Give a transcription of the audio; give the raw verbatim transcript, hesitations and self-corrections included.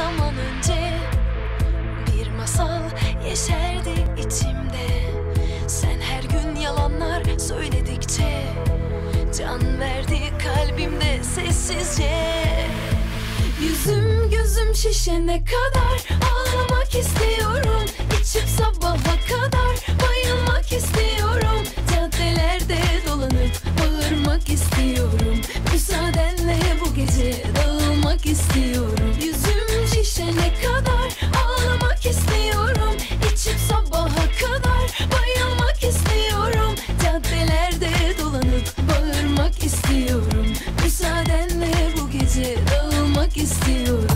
zaman önce bir masal yeşerdi içimde. Sen her gün yalanlar söyledikçe can verdi kalbimde sessizce. Yüzüm gözüm şişene kadar ağlamak istiyorum. İçip sabaha kadar bayılmak istiyorum. Caddelerde dolanıp bağırmak istiyorum. Müsaadenle bu gece dağılmak istiyorum. Yüzüm şişene kadar ağlamak istiyorum. İçip sabaha kadar bayılmak istiyorum. Caddelerde dolanıp bağırmak istiyorum. Müsaadenle bu gece dağılmak istiyorum.